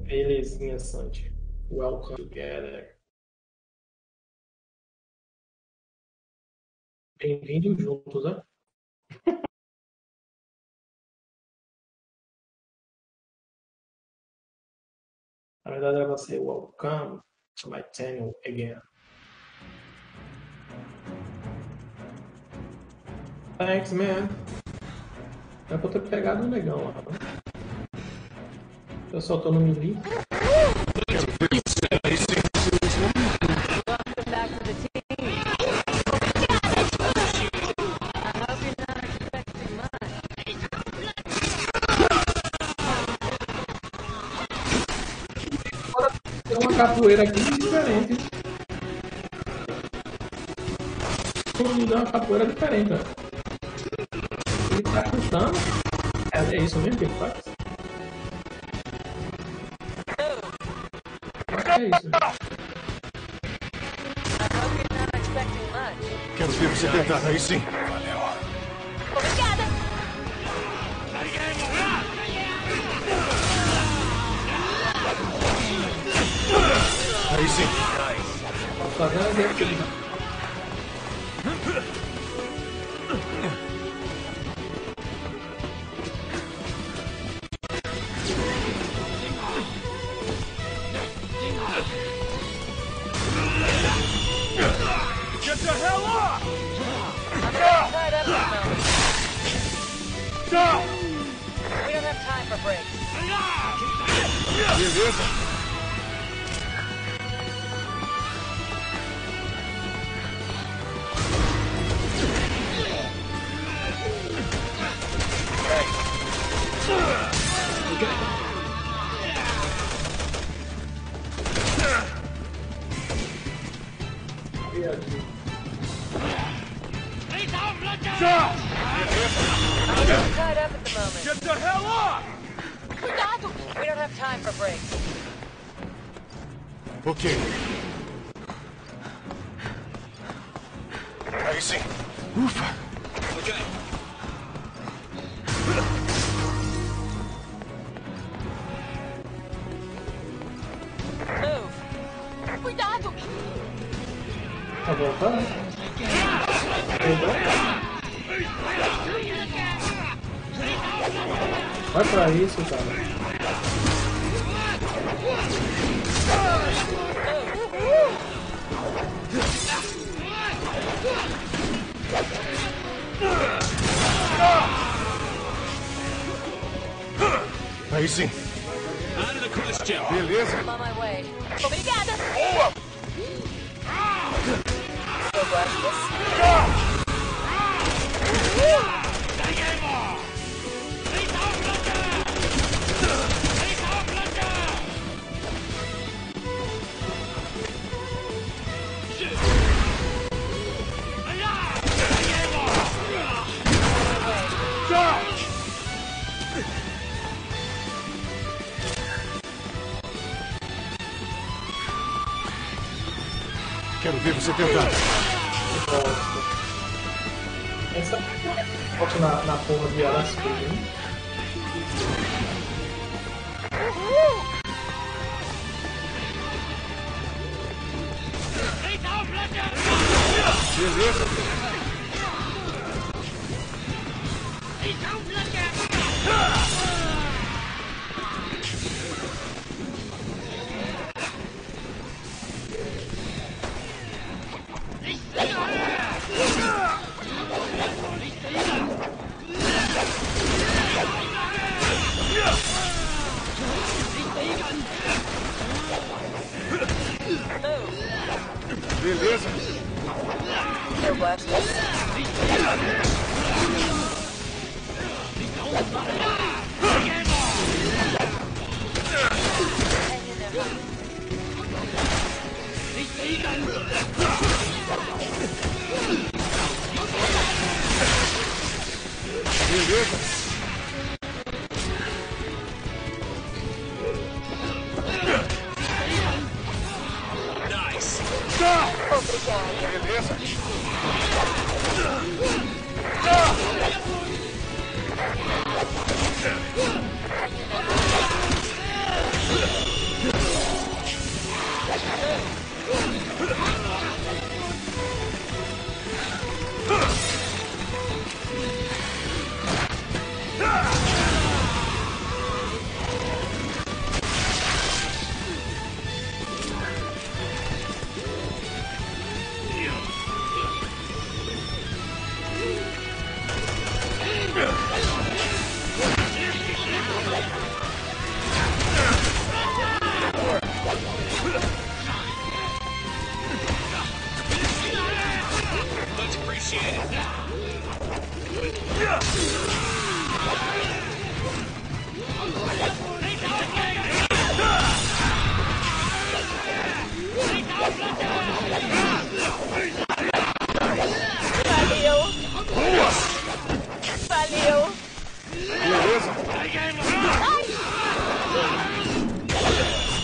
Belezinha, Santi. Welcome together. Bem-vindos juntos, né? Na verdade, ela vai ser welcome to my channel again. Thanks, man. É pra eu ter pegado um negão lá. Eu só tô no melee. Tem uma capoeira aqui diferente. Me deu uma capoeira diferente, ó. Ele tá chutando. É isso mesmo que ele faz? Acho que é isso. Quero ver você tentar, aí sim. Obrigada! Aí sim. Posso fazer uma ideia aqui. Get the hell off! I'm getting tied up at the moment. Stop! We don't have time for breaks. Beleza. Stop! I'm getting tied up at the moment. Get the hell off! Cuidado! We don't have time for breaks. Ok. Aí sim. Ufa. Ok. Move! Cuidado! Tá voltando? Vai pra isso, cara. Aí sim. Beleza. I'm on my way. Obrigada! Boa! Eu gosto desse. Quero ver você tentar. Essa foto na porra de elas coisas, hein? Beleza. Beleza. Eu gosto desse. Beleza. Nice. Obrigada. Beleza.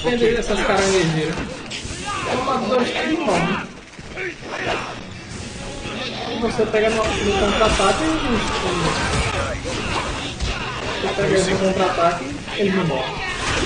defender essas caranguejeiras. Eu mato 2 tiros e morre. E você pega no contra-ataque e você pega ele no contra-ataque e ele não morre.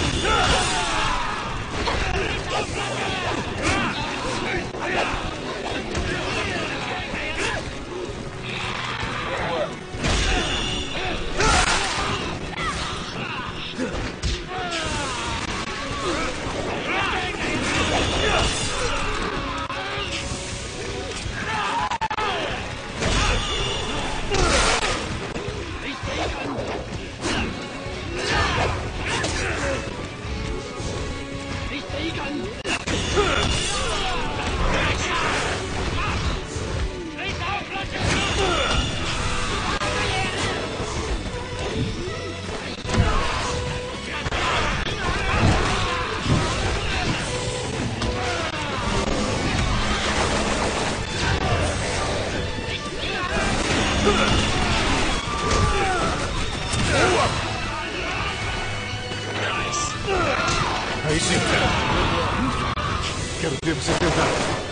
Aí sim. Quero ver você tentar.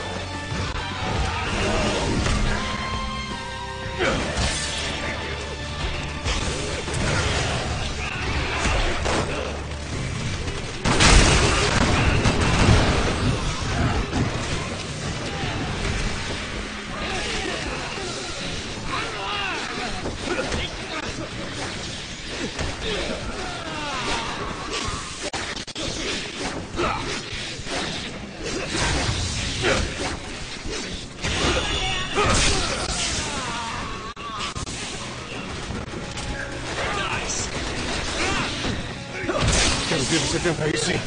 Quero ver você tentar aí sim.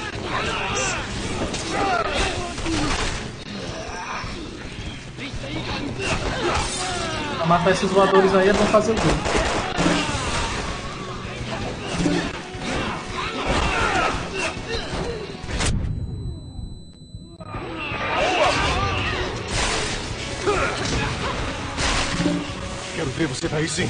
Pra matar esses voadores aí é bom fazer o jogo. Quero ver você aí sim.